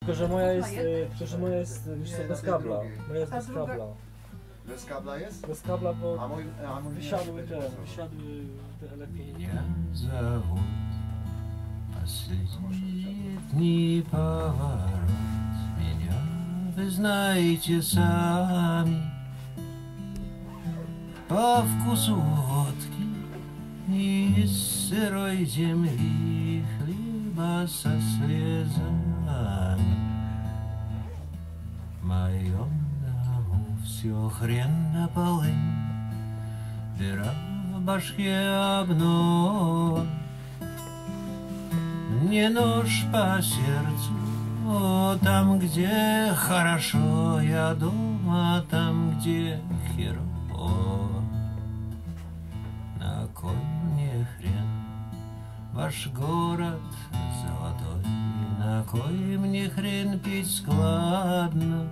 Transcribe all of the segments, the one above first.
Tylko, że moja jest już bez kabla. Moja jest bez kabla. Bez kabla jest? Bez kabla, bo a mój wysiadły te elektrony. Зовут последний поворот. Меня вы знаете сами. По вкусу водки из сырой земли, хлеба со слезами. В моем дому все хрен на полы, дыра в башке обнова. Не нож по сердцу, там, где хорошо, я дома, там, где херово. На кой мне хрен ваш город золотой? На кой мне хрен пить складно?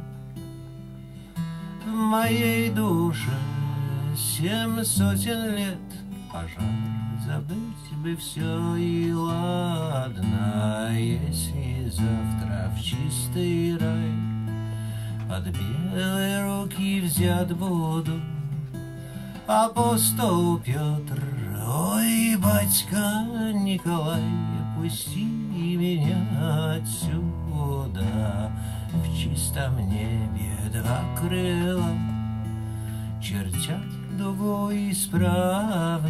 В моей душе 7 сотен лет пожар. Забыть бы все и ладно, если завтра в чистый рай от белой руки взят буду. Апостол Петр, ой, батька Николай, пусти меня отсюда. В чистом небе 2 крыла чертят дугу исправно.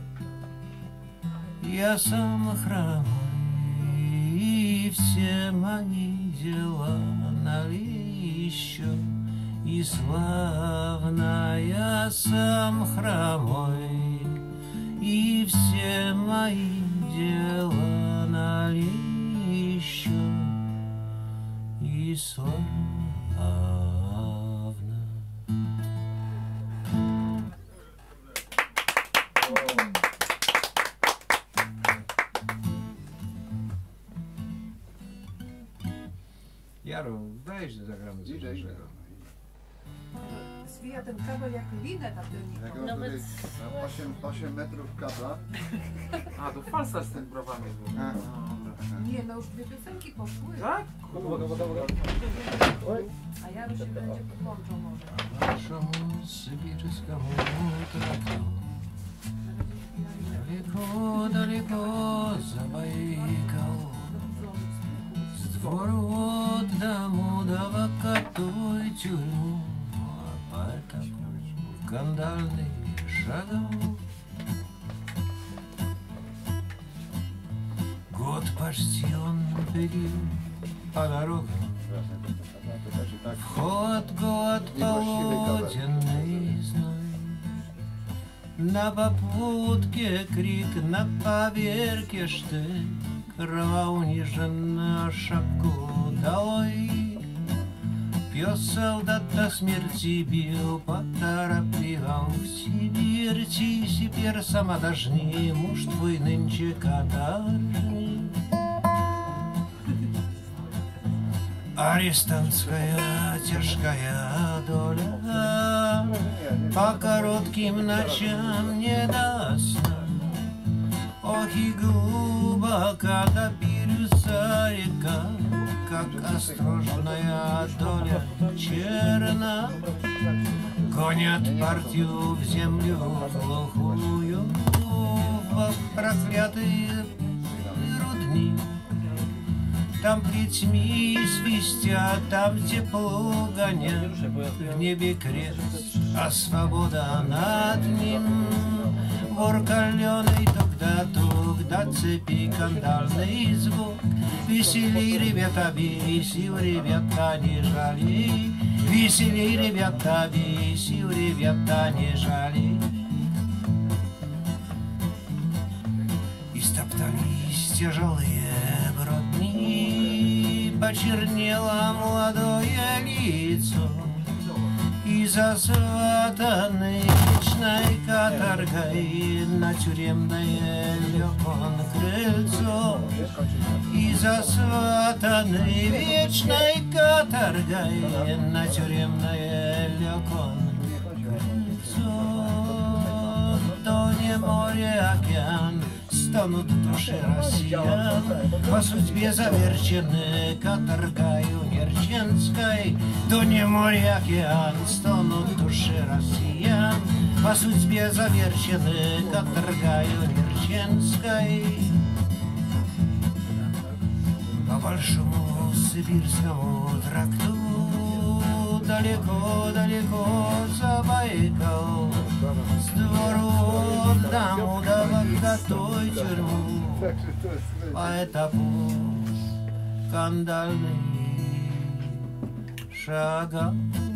Я сам хромой, и все мои дела налей еще и славно. Я сам хромой, и все мои дела налей еще и славно. Jaro, weź, że zagramy coś naszego. Zwija ten kabel jak linę na tylniku. Nawet 8 metrów kabla. A, to falsa z tym browami był. Nie, no już 2 piosenki poszły. Tak? A Jaro się będzie podłączał może. Нашему сибирскому траку далеко за Байкал. С двору от дому до вакатуй тюрьму, а поэтому кандальный шагал. Год почти он бегил по дорогам. Вход, год, полуденный зной. На попутке крик, на поверке штык. Кровоуниженно шапку долой. Пес солдат до смерти бил, поторопливал в Сибирь. Теперь сама дожни, муж твой нынче каторжный. Арестантская тяжкая доля по коротким ночам не даст. Ох и глубоко до Бирюса река, как осторожная доля черна. Гонят партию в землю глухую, в проклятые рудник. Там плетьми свистят, там тепло гонят, в небе крест, а свобода над ним. Вор каленый тук-да, цепи кандальный звук. Веселей, ребята, весел, ребята, не жалей. Веселей, ребята, весел, ребята, не жалей. Истоптались тяжелые бродни, почернело молодое лицо. И засватанный вечной каторгой на тюремное лег он крыльцо. И засватанный вечной каторгой на тюремное лег он крыльцо. То не море, океан, станут души россиян по судьбе заверчены каторгою Керченской, то не море, океан, станут души россиян по судьбе заверчены каторгою Керченской. По большому сибирскому тракту далеко-далеко за Байкал, с двору даму до той тюрьму, а это путь кандальный шагал.